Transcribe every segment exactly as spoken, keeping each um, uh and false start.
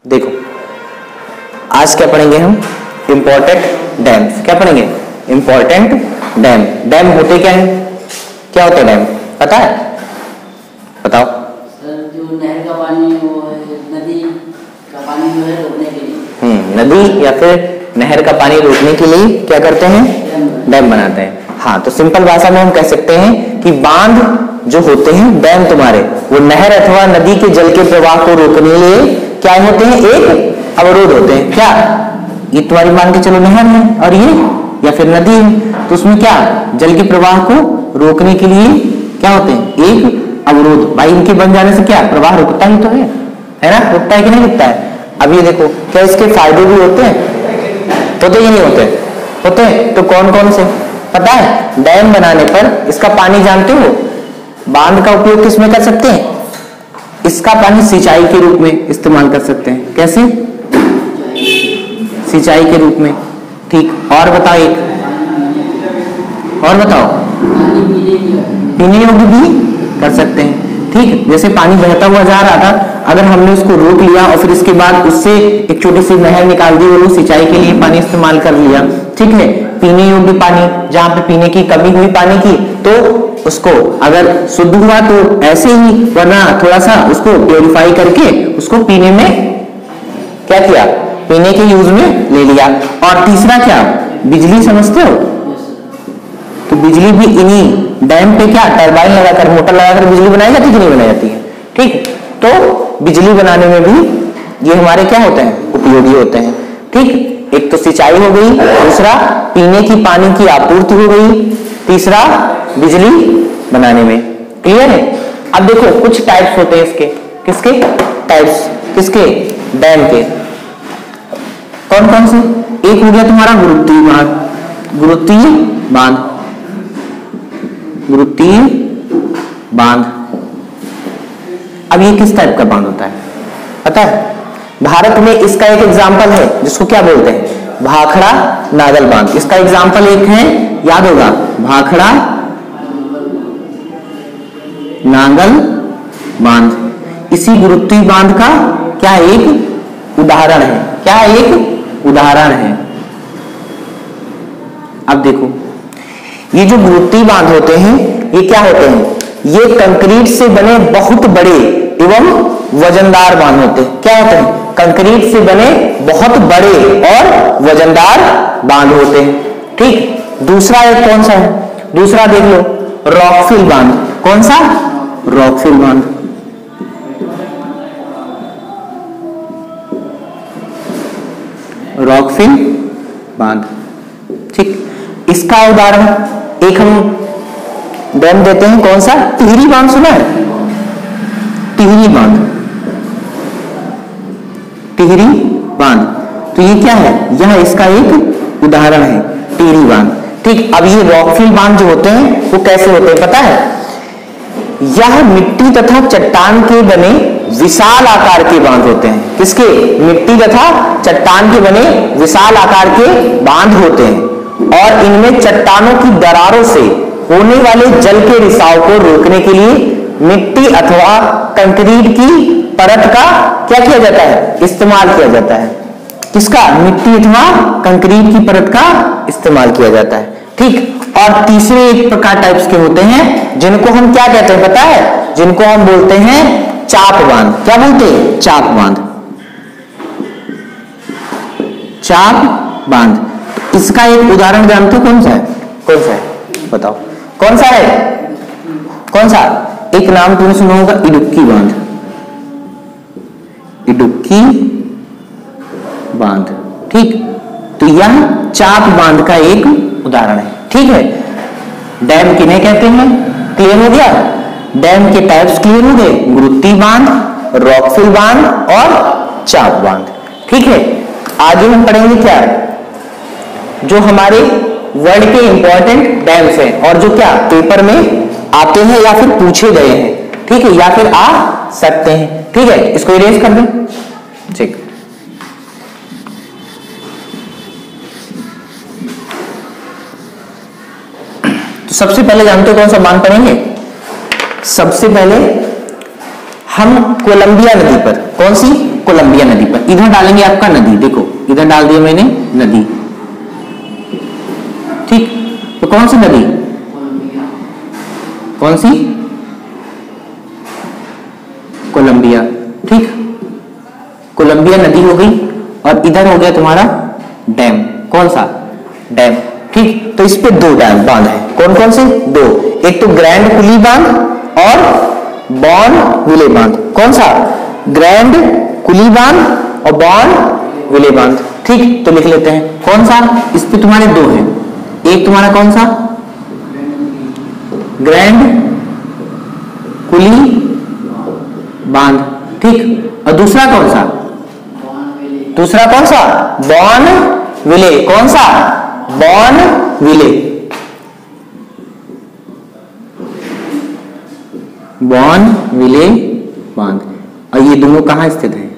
देखो आज क्या पढ़ेंगे हम, इंपॉर्टेंट डैम्स। क्या पढ़ेंगे? Important dam. डैम होते क्या है? क्या होता है डैम? पता है? बताओ। सर जो नहर का पानी वो नदी का पानी जो है रोकने के लिए, हम्म नदी या फिर नहर का पानी रोकने के लिए क्या करते हैं? डैम बनाते हैं। हाँ, तो सिंपल भाषा में हम कह सकते हैं कि बांध जो होते हैं, डैम तुम्हारे, वो नहर अथवा नदी के जल के प्रवाह को रोकने के लिए क्या होते हैं? एक अवरोध होते हैं। क्या? ये तुम्हारी मान के चलो नहर है और ये या फिर नदी है, तो उसमें क्या जल के प्रवाह को रोकने के लिए क्या होते हैं? एक अवरोध। भाई इनके बन जाने से क्या प्रवाह रुकता ही तो है, है ना? रुकता है कि नहीं रुकता है? अब ये देखो, क्या इसके फायदे भी होते हैं? तो तो ये नहीं होते होते हैं। तो कौन कौन से पता है? डैम बनाने पर इसका पानी जानते हो, बांध का उपयोग किसमें कर सकते हैं? इसका पानी सिंचाई के रूप में इस्तेमाल कर सकते हैं। कैसे? सिंचाई के रूप में। ठीक, और बताओ एक और बताओ। पीने योग्य भी कर सकते हैं। ठीक, जैसे पानी बहता हुआ जा रहा था, अगर हमने उसको रोक लिया और फिर इसके बाद उससे एक छोटी सी नहर निकाल दी, वो लोग सिंचाई के लिए पानी इस्तेमाल कर लिया। ठीक है, पीने योग्य पानी, जहां पे पीने की कमी हुई पानी की, तो उसको अगर शुद्ध हुआ तो ऐसे ही, वरना थोड़ा सा उसको प्योरीफाई करके उसको पीने में क्या किया? पीने के यूज में ले लिया। और तीसरा क्या? बिजली। समझते हो? तो बिजली भी इन्हीं डैम पे क्या टरबाइन लगाकर, मोटर लगाकर बिजली बनाई जाती है कि नहीं बनाई जाती है? ठीक, तो बिजली बनाने में भी ये हमारे क्या होते हैं? उपयोगी होते हैं। ठीक, एक तो सिंचाई हो गई, दूसरा पीने की पानी की आपूर्ति हो गई, तीसरा बिजली बनाने में। क्लियर है? अब देखो कुछ टाइप्स होते हैं इसके। किसके टाइप्स? किसके? डैम के। कौन कौन से? एक हो गया तुम्हारा गुरुत्वीय बांध। गुरुत्वीय बांध गुरुत्वीय बांध अब ये किस टाइप का बांध होता है पता है? भारत में इसका एक एग्जाम्पल है जिसको क्या बोलते हैं? भाखड़ा नागल बांध। इसका एग्जाम्पल एक है, याद होगा, भाखड़ा नागल बांध। इसी गुरुत्वीय बांध का क्या एक उदाहरण है? क्या एक उदाहरण है? अब देखो, ये जो गुरुत्वीय बांध होते हैं, ये क्या होते हैं? ये कंक्रीट से बने बहुत बड़े एवं वजनदार बांध होते हैं। क्या होते हैं? कंक्रीट से बने बहुत बड़े और वजनदार बांध होते हैं। ठीक, दूसरा एक कौन सा है? दूसरा देख लो, रॉकफिल बांध। कौन सा? रॉकफिल बांध। रॉकफिल बांध। ठीक, इसका उदाहरण एक हम डैम देते हैं, कौन सा? टिहरी बांध। सुना है? टिहरी बांध। टिहरी बांध, तो ये क्या है? यह इसका एक उदाहरण है, टिहरी बांध। ठीक, अब ये रॉकफिल बांध जो होते हैं वो कैसे होते हैं पता है? यह मिट्टी तथा चट्टान के बने विशाल आकार के बांध होते हैं। किसके? मिट्टी तथा चट्टान के बने विशाल आकार के बांध होते हैं, और इनमें चट्टानों की दरारों से होने वाले जल के रिसाव को रोकने के लिए मिट्टी अथवा कंक्रीट की परत का क्या किया जाता है? इस्तेमाल किया जाता है। किसका? मिट्टी अथवा कंक्रीट की परत का इस्तेमाल किया जाता है। ठीक, और तीसरे एक प्रकार टाइप्स के होते हैं जिनको हम क्या कहते हैं पता है? जिनको हम बोलते हैं चाप बांध। क्या बोलते हैं? चाप बांध। चाप बांध। इसका एक उदाहरण जानते हो? कौन सा है? कौन सा है बताओ? कौन सा है? कौन सा? एक नाम तुमने सुना होगा, इडुक्की बांध। इडुक्की बांध। ठीक, तो यह चाप बांध का एक उदाहरण है। ठीक है, डैम किन्हें कहते हैं? क्लियर हो गया? डैम के टाइप्स क्लियर हो गए? गुरुत्वीय बांध, रॉकफिल बांध और चाप बांध। ठीक है, आगे हम पढ़ेंगे क्या? जो हमारे वर्ल्ड के इंपॉर्टेंट डैम्स हैं और जो क्या पेपर में आते हैं या फिर पूछे गए हैं। ठीक है, या फिर आ सकते हैं। ठीक है, इसको इरेज कर दें। ठीक, तो सबसे पहले जानते हो कौन सा बांध पढ़ेंगे? सबसे पहले हम कोलंबिया नदी पर, कौन सी? कोलंबिया नदी पर। इधर डालेंगे आपका नदी, देखो इधर डाल दिया मैंने नदी, ठीक। तो कौन सी नदी? कौन सी? कोलंबिया, ठीक। कोलंबिया नदी हो गई और इधर हो गया तुम्हारा डैम। कौन सा? डैम, ठीक। तो इस पे दो डैम बांध है। कौन कौन से? दो। एक तो ग्रैंड कुली बांध और बॉर्नविले बांध। कौन सा? ग्रैंड कुली बांध और बॉर्नविले बांध, ठीक। तो लिख लेते हैं कौन सा? इस पे तुम्हारे दो हैं। एक तुम्हारा कौन सा? ग्रैंड कुली बांध, ठीक। और दूसरा कौन सा? दूसरा कौन सा? बॉर्नविले। कौन सा? बॉर्नविले, बॉर्नविले बांध। और ये दोनों कहां स्थित है?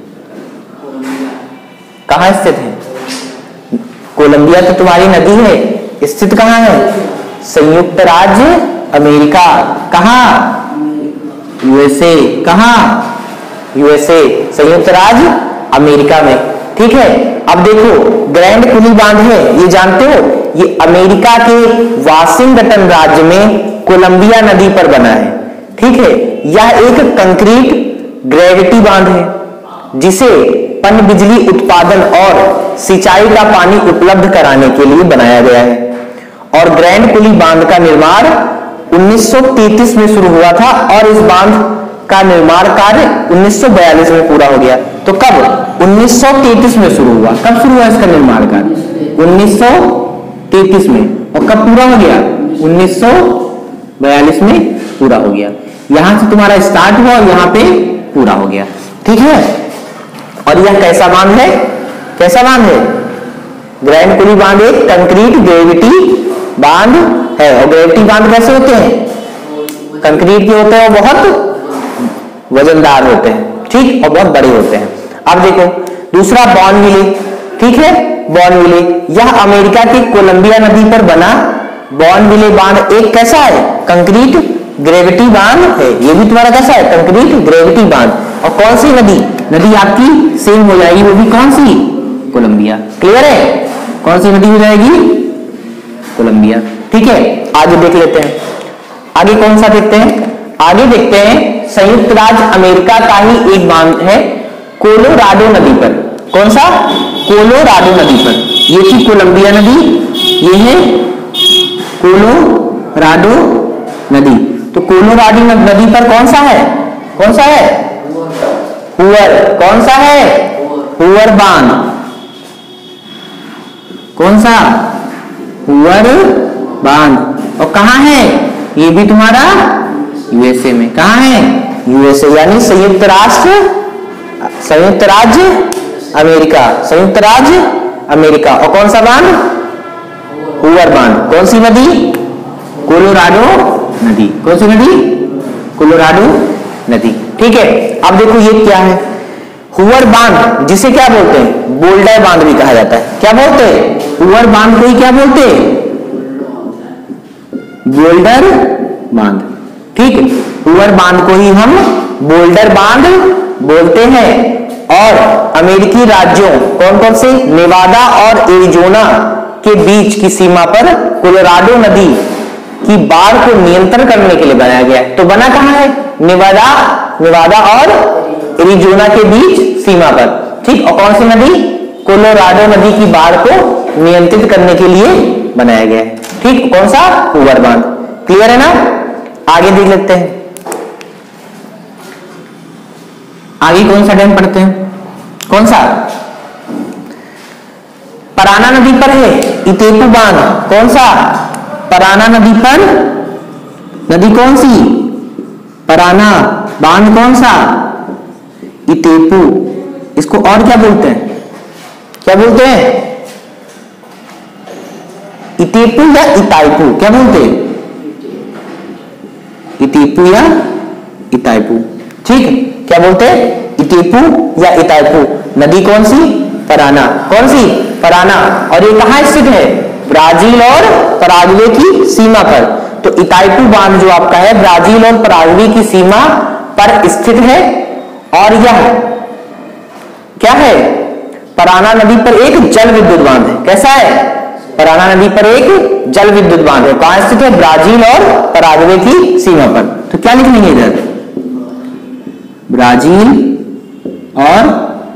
कहां स्थित है? कोलंबिया तो तुम्हारी नदी है, स्थित कहां है? संयुक्त राज्य अमेरिका। कहां? यूएसए। कहां? यूएसए, संयुक्त राज्य अमेरिका में, ठीक है। अब देखो ग्रैंड कुली बांध है, ये जानते हो, ये अमेरिका के वाशिंगटन राज्य में कोलंबिया नदी पर बना है, ठीक है। यह एक कंक्रीट ग्रेविटी बांध है जिसे पन बिजली उत्पादन और सिंचाई का पानी उपलब्ध कराने के लिए बनाया गया है। और ग्रैंड कुली बांध का निर्माण उन्नीस सौ तैंतीस में शुरू हुआ था और इस बांध का निर्माण कार्य उन्नीस सौ बयालीस में पूरा हो गया। तो कब? उन्नीस सौ तैंतीस में शुरू हुआ। कब शुरू हुआ इसका निर्माण कार्य? उन्नीस सौ तैंतीस में। और कब पूरा हो गया? उन्नीस सौ बयालीस में पूरा हो गया। यहां से तुम्हारा स्टार्ट हुआ और यहां पे पूरा हो गया, ठीक है। और यह कैसा बांध है? कैसा बांध है? ग्रैंड कुली बांध एक कंक्रीट ग्रेविटी बांध है। और ग्रेविटी बांध कैसे होते हैं? कंक्रीट के होते हैं, वो बहुत वजनदार होते हैं, ठीक, और बहुत बड़े होते हैं। अब देखो दूसरा बॉर्नविले, ठीक है। बॉर्नविले यह अमेरिका की कोलंबिया नदी पर बना बॉर्नविले बांध एक कैसा है? कंक्रीट ग्रेविटी बांध है। ये भी तुम्हारा कैसा है? कंक्रीट ग्रेविटी बांध। और कौन सी नदी? नदी आपकी सेम हो जाएगी, वो भी कौन सी? कोलंबिया। क्लियर है? कौन सी नदी हो जाएगी? कोलंबिया, ठीक है। आगे देख लेते हैं, आगे कौन सा देखते हैं? आगे देखते हैं संयुक्त राज्य अमेरिका का ही एक बांध है कोलोराडो नदी पर। कौन सा? कोलोराडो नदी पर। ये थी कोलंबिया नदी, ये है कोलोराडो नदी। तो कोलोराडो नदी पर कौन सा है? कौन सा है? हुअर। कौन सा है? हुअर बांध। कौन सा? हुअर बांध। और कहां है? ये भी तुम्हारा यूएसए में। कहां है? यूएसए, यानी संयुक्त राष्ट्र संयुक्त राज्य अमेरिका। संयुक्त राज्य अमेरिका। और कौन सा बांध? हुअर बांध। कौन सी नदी? कोलोराडो नदी। कौन सी नदी? कोलोराडो नदी, ठीक है। अब देखो ये क्या है? हुअर बांध, जिसे क्या बोलते हैं? बोल्डर बांध भी कहा जाता है। क्या बोलते हैं? हुअर बांध को ही क्या बोलते हैं? बोल्डर बांध, ठीक। हुअर बांध को ही हम बोल्डर बांध बोलते हैं। और अमेरिकी राज्यों कौन कौन से? नेवादा और एरिजोना के बीच की सीमा पर कोलोराडो नदी की बाढ़ को नियंत्रण करने के लिए बनाया गया है। तो बना कहां है? नेवादा नेवादा और एरिजोना के बीच सीमा पर, ठीक। और कौन सी नदी? कोलोराडो नदी की बाढ़ को नियंत्रित करने के लिए बनाया गया है, ठीक। कौन सा? हुअर बांध। क्लियर है ना? आगे देख लेते हैं, आगे कौन सा डैम पढ़ते हैं? कौन सा? पराना नदी पर है इतेपू बांध। कौन सा? पराना नदी पर। नदी कौन सी? पराना। बांध कौन सा? इतेपू। इसको और क्या बोलते हैं? क्या बोलते हैं? इतेपू या इताइपू? क्या बोलते हैं? इतेपू या इताइपू, ठीक। क्या बोलते हैं? इतेपू या इताइपू। नदी कौन सी? पराना। कौन सी? पराना। और ये कहां स्थित है? ब्राजील और पराग्वे की सीमा पर। तो इताइपू बांध जो आपका है ब्राजील और पराग्वे की सीमा पर स्थित है। और यह क्या है? पराना नदी पर एक जल विद्युत बांध है। कैसा है? पराना नदी पर एक जल विद्युत बांध है। कहां स्थित है? ब्राजील और पराग्वे की सीमा पर। तो क्या लिख लेंगे इधर? ब्राजील और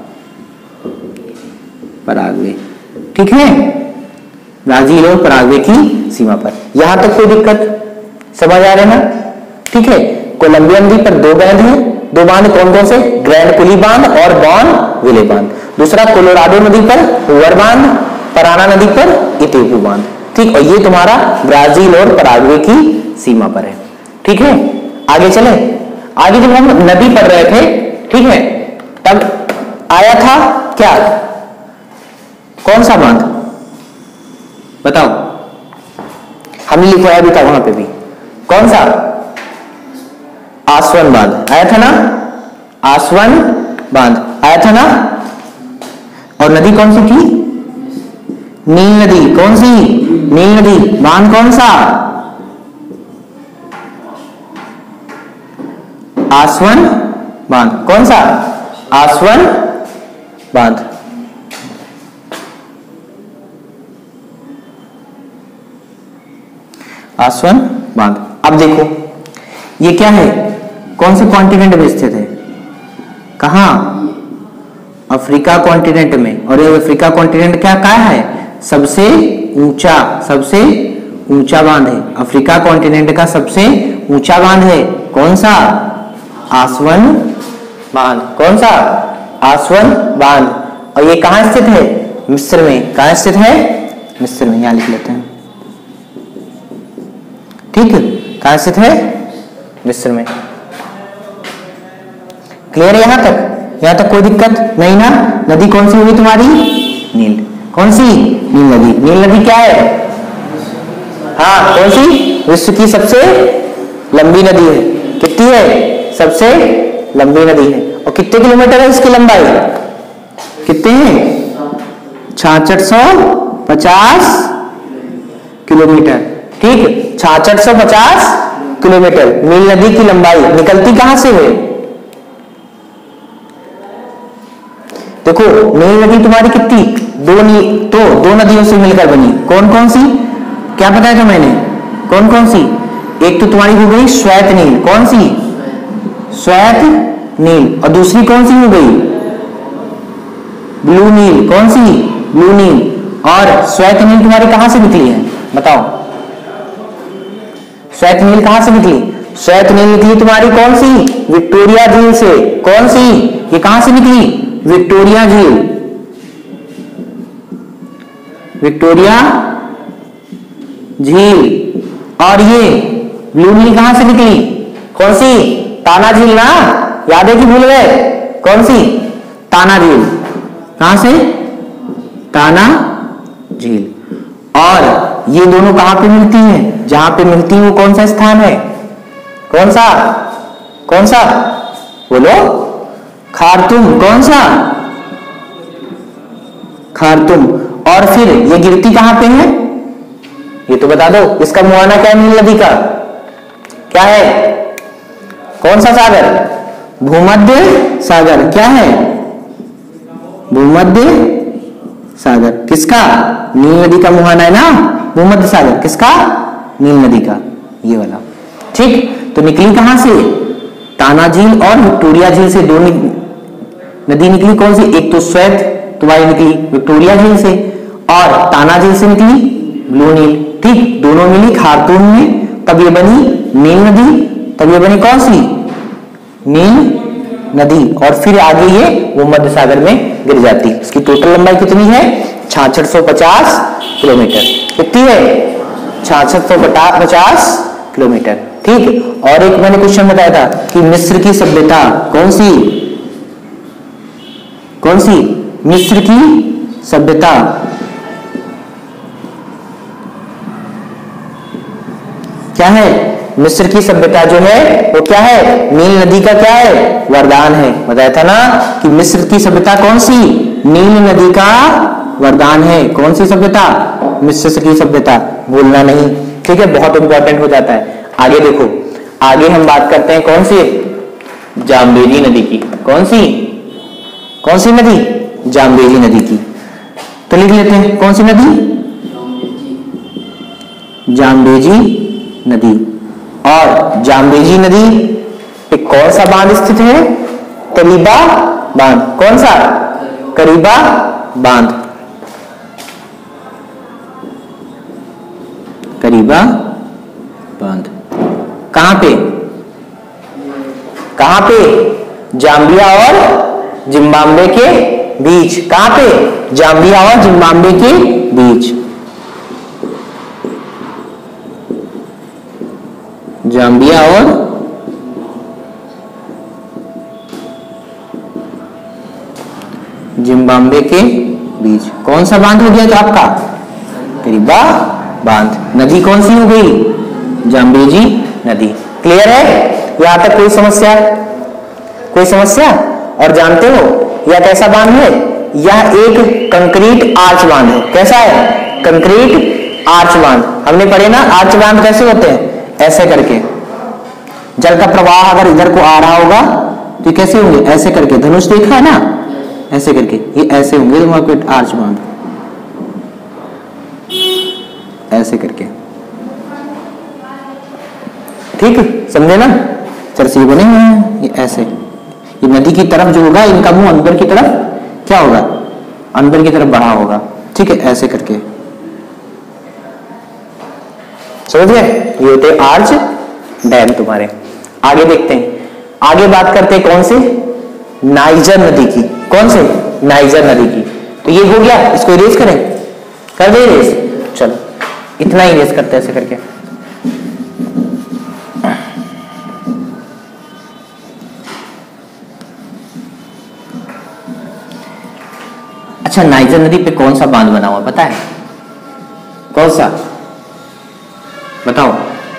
पराग्वे। ठीक है, ब्राजील और पराग्वे की सीमा पर। यहां तक कोई दिक्कत समझ आ रहे ना? ठीक है, कोलंबिया नदी पर दो बांध हैं। दो बांध कौन कौन से? ग्रैंड पुली बांध और बॉन विले बांध। दूसरा कोलोराडो नदी पर हुवर बांध, पराना नदी पर इतेपू बांध। ठीक, और ये तुम्हारा ब्राजील और पराग्वे की सीमा पर है। ठीक है, आगे चले। आगे जब हम नदी पढ़ रहे थे, ठीक है, तब आया था क्या? कौन सा बांध बताओ? हमने लिखवाया भी था वहां पे भी। कौन सा? आसवन बांध आया था ना? आसवन बांध आया था ना? और नदी कौन सी थी? नील नदी। कौन सी? नील नदी। बांध कौन सा? आसवन बांध। कौन सा? आसवन बांध। आसवन बांध। अब देखो ये क्या है? कौन से कॉन्टिनेंट में स्थित है? कहां? अफ्रीका कॉन्टिनेंट में। और ये अफ्रीका कॉन्टिनेंट क्या कहा है? सबसे ऊंचा सबसे ऊंचा बांध है। अफ्रीका कॉन्टिनेंट का सबसे ऊंचा बांध है। कौन सा? आसवन बांध। कौन सा? आसवन बांध। और ये कहां स्थित है? मिस्र में। कहां स्थित है? मिस्र में। यहां लिख लेते हैं। ठीक, कहां स्थित है? मिस्र में। क्लियर है यहां तक? यहां तक कोई दिक्कत नहीं ना? नदी कौन सी हुई तुम्हारी? नील। कौन सी? नील नदी। नील नदी क्या है? हाँ, कौन सी? विश्व की सबसे लंबी नदी है। कितनी है? सबसे लंबी नदी है। और कितने किलोमीटर है इसकी लंबाई? कितने हैं? छियासठ सौ पचास किलोमीटर। ठीक, छियासठ सौ पचास किलोमीटर नील नदी की लंबाई। निकलती कहां से है? देखो नील नदी तुम्हारी कितनी? दो नी तो दो नदियों से मिलकर बनी। कौन कौन सी? क्या बताया था मैंने? कौन कौन सी? एक तो तुम्हारी हो गई श्वेत नील। कौन सी? श्वेत नील। और दूसरी कौन सी हो गई? ब्लू नील। कौन सी? ब्लू नील। और श्वेत नील तुम्हारी कहां से निकली है? बताओ, श्वेत नील कहां से निकली? श्वेत नील निकली तुम्हारी कौन सी? विक्टोरिया झील से। कौन सी? ये कहां से निकली? विक्टोरिया झील। विक्टोरिया झील। और ये ब्लू नील कहां से निकली? कौन सी? ताना झील ना? याद है कि भूल गए? कौन सी? ताना झील। कहां से? ताना झील। और ये दोनों कहां पे मिलती हैं? जहां पे मिलती है वो कौन सा स्थान है? कौन सा? कौन सा? बोलो। खार्तूम। कौन सा? खार्तूम। और फिर ये गिरती कहां पे है? ये तो बता दो। इसका मुहाना क्या है? नील नदी का क्या है? कौन सा सागर? भूमध्य सागर। क्या है? भूमध्य सागर। किसका? नील नदी का मुहाना है ना भूमध्य सागर। किसका? नील नदी का, ये वाला। ठीक, तो निकली कहां से? ताना झील और विक्टोरिया झील से दो नदी निकली। कौन सी? एक तो श्वेत तुम्हारी निकली विक्टोरिया झील से, और ताना झील से निकली ब्लू नील। ठीक, दोनों मिली खार्तूम में, तब ये बनी नील नदी। तब ये बनी कौन सी? नील नदी। और फिर आगे ये भूमध्य सागर में गिर जाती। इसकी टोटल लंबाई कितनी है? छियासठ सौ पचास किलोमीटर। कितनी है? छियासठ सौ पचास किलोमीटर। ठीक, और एक मैंने क्वेश्चन बताया था कि मिस्र की सभ्यता कौन सी? कौन सी? मिस्र की सभ्यता क्या है? मिस्र की सभ्यता जो है वो क्या है? नील नदी का क्या है? वरदान है। बताया था ना कि मिस्र की सभ्यता कौन सी? नील नदी का वरदान है। कौन सी सभ्यता? मिस्र की सभ्यता। भूलना नहीं, ठीक है, बहुत इंपॉर्टेंट हो जाता है। आगे देखो, आगे हम बात करते हैं कौन सी? जाम्बेरी नदी की। कौन सी? कौन सी नदी? जाम्बेजी नदी की। तो लिख लेते हैं कौन सी नदी? जाम्बेजी नदी। और जाम्बेजी नदी पे कौन सा बांध स्थित है? करीबा बांध। कौन सा? करीबा बांध। करीबा बांध कहां पे? कहां पे? जाम्बिया और जिम्बाब्वे के बीच। कहां पे? जाम्बिया और जिम्बाब्वे के बीच। जाम्बिया और जिम्बाब्वे के बीच। कौन सा बांध हो गया जो आपका? करीबा बांध। नदी कौन सी हो गई? जाम्बेजी नदी। क्लियर है? यहां तक कोई समस्या? कोई समस्या? और जानते हो यह कैसा बांध है? यह एक कंक्रीट आर्च बांध है। कैसा है? कंक्रीट आर्च बांध। हमने पढ़े ना आर्च बांध कैसे होते हैं? ऐसे करके। जल का प्रवाह अगर इधर को आ रहा होगा तो कैसे होंगे? ऐसे करके। धनुष देखा है ना? ऐसे करके ये ऐसे होंगे तो आर्च बांध। ऐसे करके। ठीक समझे ना? चरसी बने हुए हैं ये ऐसे। ये नदी की तरफ जो होगा इनका मुंह अंदर की तरफ क्या होगा? अंदर की तरफ बढ़ा होगा। ठीक है ऐसे करके। समझ गए? ये होते आर्च डैम तुम्हारे। आगे देखते हैं। आगे बात करते हैं कौन से? नाइजर नदी की। कौन से? नाइजर नदी की। तो ये हो गया। इसको इरेज करें? कर दे इरेज? चलो इतना ही इरेज करते हैं ऐसे करके। अच्छा नाइजर नदी पे कौन सा बांध बना हुआ पता है? कौन सा? बताओ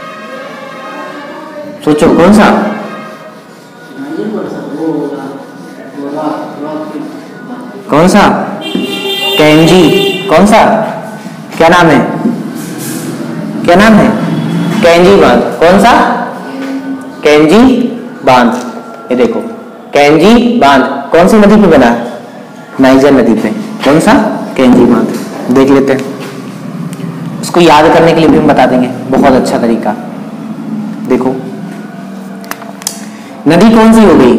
सोचो कौन सा? कौन सा? कैंजी। कौन सा? क्या नाम है? क्या नाम है? कैंजी बांध। कौन सा? कैंजी बांध। ये देखो कैंजी बांध कौन सी नदी पे बना है? नाइजर नदी पे। कौन सा? कैंजी बांध। देख लेते हैं। इसको याद करने के लिए भी हम बता देंगे बहुत अच्छा तरीका। देखो नदी कौन सी हो गई?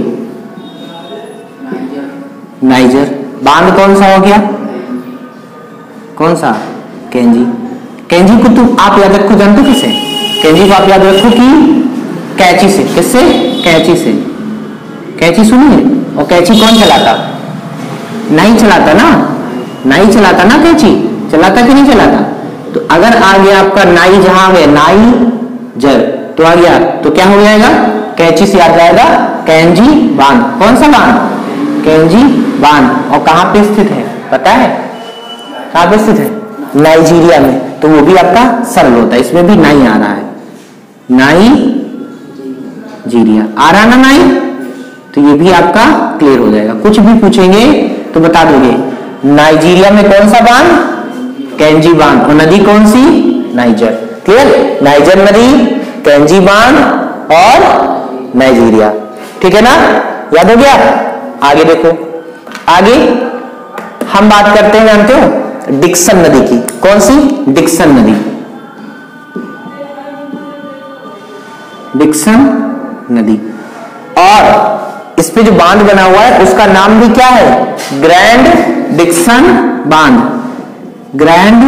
नाइजर। बांध कौन सा हो गया? कौन सा? कैंजी। कैंजी को तुम आप याद रखो, जानते किसे? कैंजी को आप याद रखो कि कैंची से। किससे? कैंची से। कैंची सुनिए। और कैंची कौन चलाता? नहीं चलाता ना? नहीं चलाता ना? कैंची चलाता कि नहीं चलाता? तो अगर आ गया आपका नाई, जहां है नाई जर तो आ गया तो क्या हो जाएगा? कैंची से याद जाएगा कैंजी बांध। कौन सा बांध? कैंजी बांध। और कहां पे स्थित है पता है? कहां पे स्थित है? नाइजीरिया में। तो वो भी आपका सरल होता है। इसमें भी नाई आ रहा है। नाई जीरिया आ रहा ना नाई? तो ये भी आपका क्लियर हो जाएगा। कुछ भी पूछेंगे तो बता दोगे। नाइजीरिया में कौन सा बांध? कैंजी बांध। और नदी कौन सी? नाइजर। क्लियर? नाइजर नदी, कैंजी बांध और नाइजीरिया। ठीक है ना? याद हो गया? आगे देखो। आगे हम बात करते हैं, जानते हो, डिक्सन नदी की। कौन सी? डिक्सन नदी। डिक्सन नदी। और इस पे जो बांध बना हुआ है उसका नाम भी क्या है? ग्रैंड डिक्सन बांध। ग्रैंड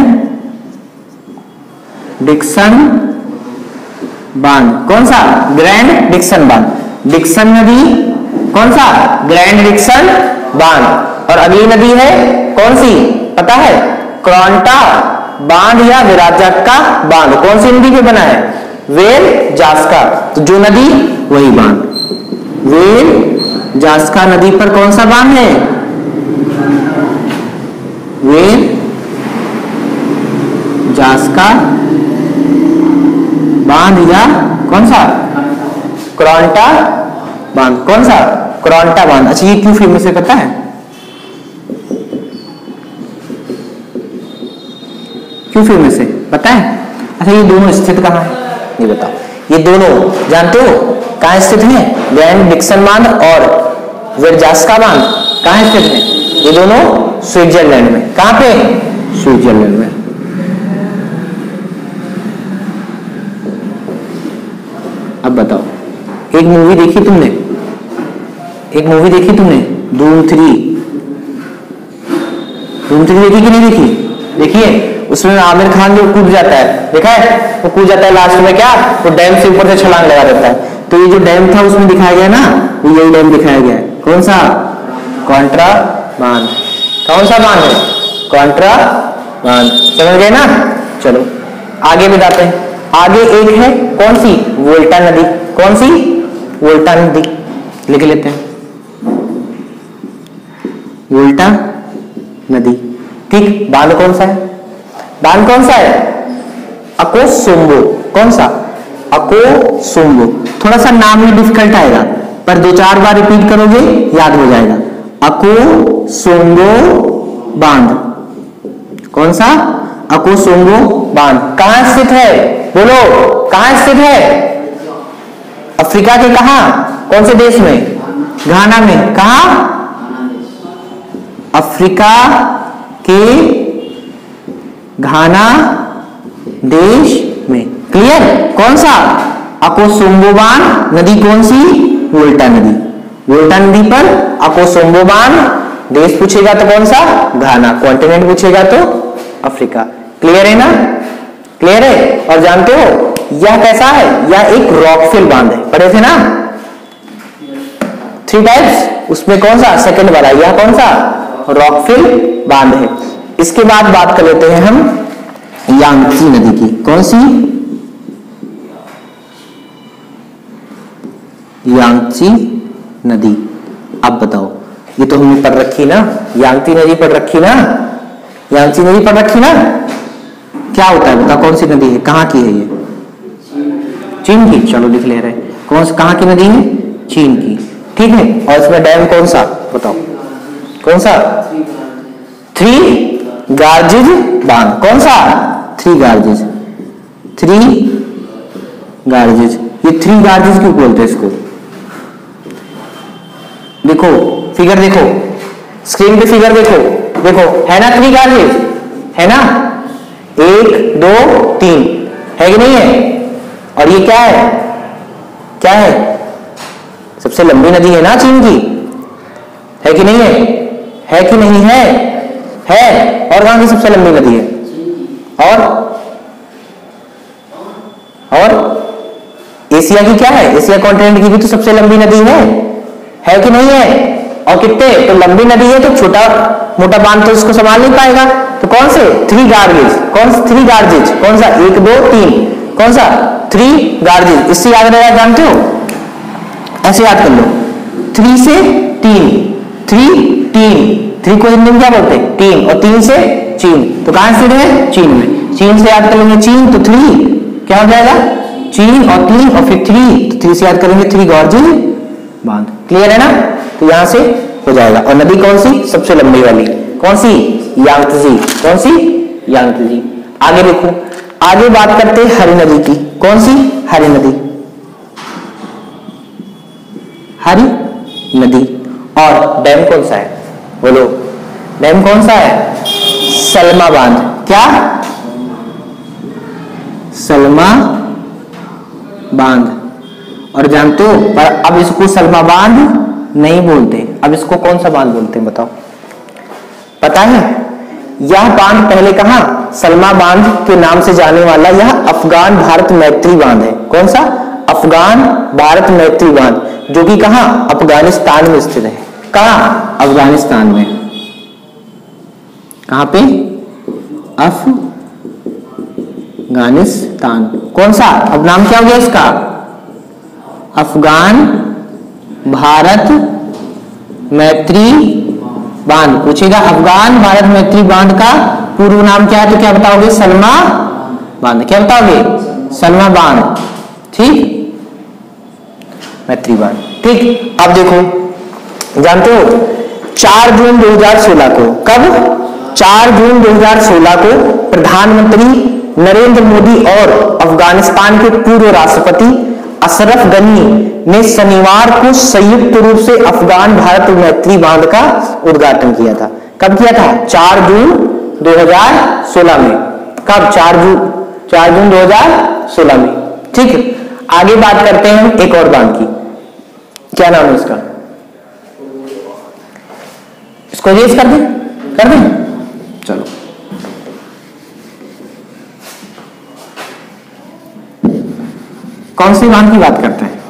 डिक्सन बांध। कौन सा? ग्रैंड डिक्सन बांध। डिक्सन नदी कौन सा? ग्रैंड डिक्सन बांध। और अगली नदी है कौन सी पता है? क्रांटा बांध या विराजाका बांध। कौन सी नदी पे बना है? वेल जास्का। तो जो नदी वही बांध। वेल जास्का नदी पर कौन सा बांध है? वेल जास्का बांध या कौन सा? क्रांटा बांध। कौन सा? क्रांटा बांध। अच्छा ये क्यों फेमस है पता है? क्यों फेमस है पता है? अच्छा ये दोनों स्थित कहाँ है ये बताओ। ये दोनों जानते हो कहाँ स्थित है? ग्रैंड डिक्सन बांध और विरजास्का बांध कहाँ स्थित है? ये दोनों स्विट्जरलैंड में। कहां पे? स्विट्जरलैंड में। अब बताओ, एक मूवी देखी तुमने, एक मूवी देखी तुमने धूम थ्री, धूम थ्री देखी कि नहीं देखी? देखिए, उसमें आमिर खान जो कूद जाता है, देखा है? वो कूद जाता है लास्ट में, क्या वो डैम से ऊपर से छलांग लगा देता है। तो ये जो डैम था उसमें दिखाया गया ना, वो यही डैम दिखाया गया है। कौन सा? कॉन्ट्रा बांध। कौन सा बांध है? कॉन्ट्रा बांध। समझ गए ना? चलो आगे बताते हैं। आगे एक है कौन सी? वोल्टा नदी। कौन सी? वोल्टा नदी। लिख लेते हैं, वोल्टा नदी। ठीक, बांध कौन सा है? बांध कौन सा है? अकोसुम्बो। कौन सा? अकोसुम्बो। थोड़ा सा नाम में डिफिकल्ट आएगा, पर दो चार बार रिपीट करोगे याद हो जाएगा। अकोसुम्बो बांध। कौन सा? अकोसुम्बो बांध। कहां स्थित है? बोलो, कहां स्थित है? अफ्रीका के कहा? कौन से देश में? घाना में। कहा? अफ्रीका के घाना देश में। क्लियर? कौन सा? अकोसुम्बो बांध। नदी कौन सी? वोल्टा नदी। वोल्टा नदी पर अकोसुम्बो बांध। देश पूछेगा तो कौन सा? घाना। कॉन्टिनेंट पूछेगा तो अफ्रीका। क्लियर है ना? क्लियर है? और जानते हो यह कैसा है? यह एक रॉकफिल बांध है, पढ़े थे ना? थ्री टाइप्स, उसमें कौन सा? सेकंड वाला। यह कौन सा? रॉकफिल बांध है। इसके बाद बात कर लेते हैं हम यांगत्से नदी की। कौन सी? यांगत्से नदी। अब बताओ, ये तो हमने पढ़ रखी ना, यांगत्से नदी पढ़ रखी ना, यांगत्से नदी पढ़ रखी ना। क्या होता है बता, कौन सी नदी है? कहां की है ये? चीन की। चलो लिख ले रहे। कौन सी, कहां की नदी है? चीन की। ठीक है, और इसमें डैम कौन सा? बताओ कौन सा? थ्री गार्जेज बांध। कौन सा? Three Gorges. Three Gorges. ये थ्री गार्जेज क्यों बोलते हैं इसको? देखो फिगर, देखो स्क्रीन पे फिगर देखो, देखो है ना थ्री गार्जेज, है ना? एक दो तीन, है कि नहीं है? और ये क्या है? क्या है? सबसे लंबी नदी है ना चीन की, है कि नहीं है? है कि नहीं है? है। और कहां की सबसे लंबी नदी है? और और एशिया की क्या है? एशिया कॉन्टिनेंट की भी तो सबसे लंबी नदी है, है कि नहीं है? और कितने तो लंबी नदी है, तो छोटा मोटा बांध तो इसको संभाल नहीं पाएगा। तो कौन से? Three Gorges. कौन सा? Three Gorges. कौन सा? एक दो तीन। कौन सा? Three Gorges. इससे याद रहेगा, जानते हो? ऐसे याद कर लो, थ्री से तीन, थ्री तीन, थ्री को हिंदी में क्या बोलते हैं? तीन। और तीन से चीन, तो कहां स्थित है? चीन में। चीन से याद कर लेंगे चीन, तो थ्री क्या हो जाएगा? चीन और तीन और फिर थ्री, तो थ्री से याद करेंगे थ्री गार्जेज बांध। क्लियर है ना? तो यहां से हो जाएगा। और नदी कौन सी? सबसे लंबी वाली। कौन सी? यांगत्से। कौन सी? यांगत्से। आगे देखो, आगे बात करते हैं हरी नदी की। कौन सी? हरी नदी। हरी नदी। और डैम कौन सा है? बोलो, डैम कौन सा है? सलमा बांध। क्या? सलमा बांध। और जानते हो, पर अब इसको सलमा बांध नहीं बोलते, अब इसको कौन सा बांध बोलते हैं बताओ? पता है? यह बांध पहले कहां? सलमा बांध के नाम से जाने वाला यह अफगान भारत मैत्री बांध है। कौन सा? अफगान भारत मैत्री बांध, जो कि कहां? अफगानिस्तान में स्थित है। कहां? अफगानिस्तान में। कहां पे? अफगानिस्तान। कौन सा? अब नाम क्या हो गया इसका? अफगान भारत मैत्री बांध। पूछेगा अफगान भारत मैत्री बांध का पूर्व नाम क्या है, तो क्या बताओगे? सलमा बांध। क्या बताओगे? सलमा बांध। ठीक, मैत्री बांध। ठीक, अब देखो, जानते हो चार जून दो हज़ार सोलह को, कब? चार जून दो हज़ार सोलह को प्रधानमंत्री नरेंद्र मोदी और अफगानिस्तान के पूर्व राष्ट्रपति अशरफ गनी ने शनिवार को संयुक्त रूप से अफगान भारत मैत्री बांध का उद्घाटन किया था। कब किया था? चार जून दो हज़ार सोलह में। कब? चार जून चार जून दो हज़ार सोलह में। ठीक है, आगे बात करते हैं एक और बांध की। क्या नाम है इसका? इसको रेस कर दें कर दें चलो। कौन सी बांध की बात करते हैं?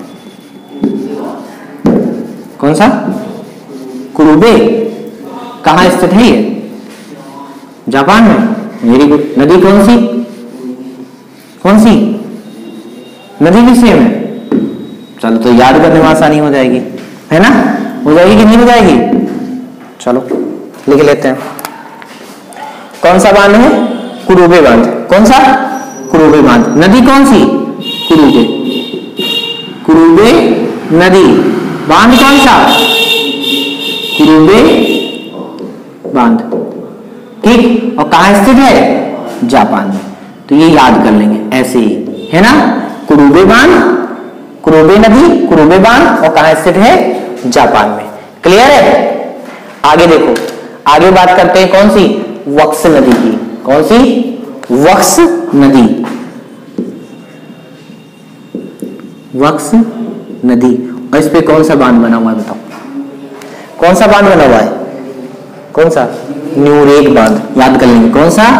कौन सा? कुरुबे। कहां स्थित है ये? जापान में। Very good. नदी कौन सी? कौन सी नदी भी सेम है? चलो, तो याद करने में आसानी हो जाएगी, है ना? हो जाएगी कि नहीं हो जाएगी? चलो लिख लेते हैं। कौन सा बांध है? कुरुबे बांध। कौन सा? कुरुबे बांध। नदी कौन सी? कुरुबे। कुरुबे नदी। बांध कौन सा? कुरुबे बांध। ठीक, और कहां स्थित है? जापान में। तो ये याद कर लेंगे ऐसे ही, है ना? कुरुबे बांध, कुरुबे नदी, कुरुबे बांध, और कहां स्थित है? जापान में। क्लियर है? आगे देखो, आगे बात करते हैं कौन सी? वक्स नदी की। कौन सी? वक्स नदी। वक्स नदी। और इस पे कौन सा बांध बना हुआ है बताओ? कौन सा बांध बना हुआ है? कौन सा? न्यूरेक बांध। याद कर लेंगे। कौन सा?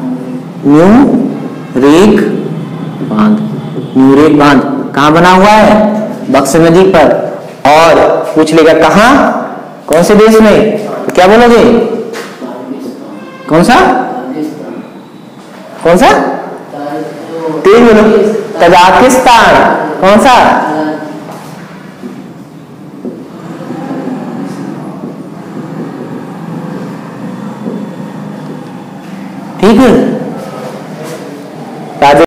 न्यूरेक बांध। न्यूरेक बांध कहां बना हुआ है? वक्स नदी पर। और पूछ लेगा कहां, कौन से देश में? तो क्या बोलोगे? कौन सा? कौन सा? तेज बोलो। तजाकिस्तान। कौन सा? ठीक है।